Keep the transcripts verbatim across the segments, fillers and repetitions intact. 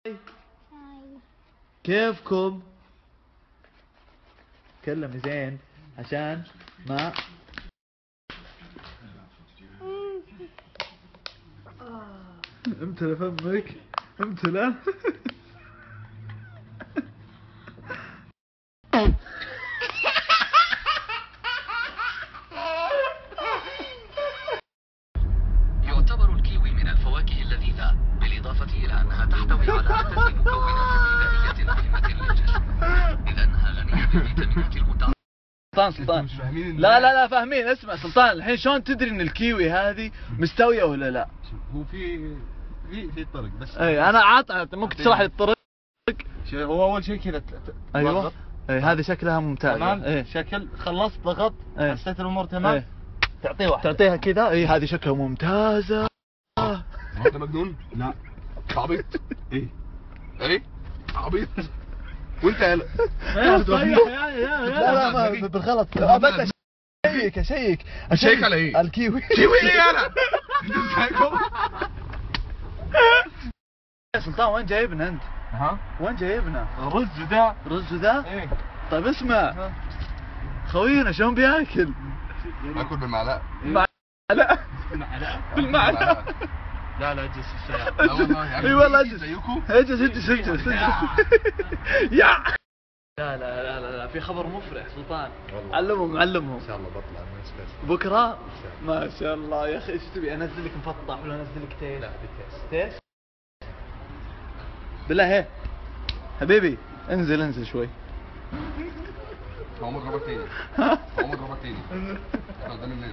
هاي، كيفكم؟ تكلمي زين عشان ما امتلى فمك، امتلى. يعتبر الكيوي من الفواكه اللذيذة، بالإضافة إلى أنها تحتوي على عدة مكونات غذائية مهمة للجسم، إذ أنها غنية بالفيتامينات المتعددة. سلطان سلطان لا لا لا فاهمين. اسمع سلطان، الحين شلون تدري ان الكيوي هذه مستوية ولا لا؟ هو في في في طرق بس. اي انا عاطع، ممكن تشرح لي الطرق؟ هو اول شيء كذا ايوه اي هذه شكلها ممتازة. تمام. ايه شكل خلصت ضغط ايه. حسيت الامور تمام. ايه. تعطيه واحدة تعطيها كذا. اي هذه شكلها ممتازة. انت مجنون؟ لا عبيط. ايه ايه عبيط. وانت يا لا لا ما بالغلط. ابدا اشيك اشيك اشيك على ايه؟ الكيوي. كيوي ايه انا؟ انت ازاي؟ سلطان وين جايبنا انت؟ ها؟ وين جايبنا؟ رز ذا. رز ذا؟ ايه. طيب اسمع خوينا شلون بياكل؟ باكل بالمعلقه. معلقة بالمعلقة. لا لا اجلس في الشارع. لا والله يا اي والله اجلس. زيكم. اجلس اجلس اجلس يا لا لا لا لا لا في خبر مفرح سلطان. علمهم علمهم. ان شاء الله بطلع من سبيس بكره ما شاء الله يا اخي. ايش تبي انزل لك مفطح ولا انزل لك تيس؟ لا بتيس. تيس بالله. هي حبيبي انزل انزل شوي. عمر ربك تاني. عمر ربك تاني قدام الناس.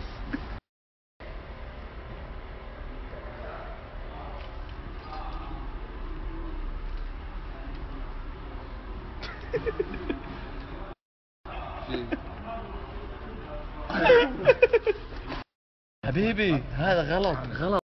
حبيبي هذا غلط غلط.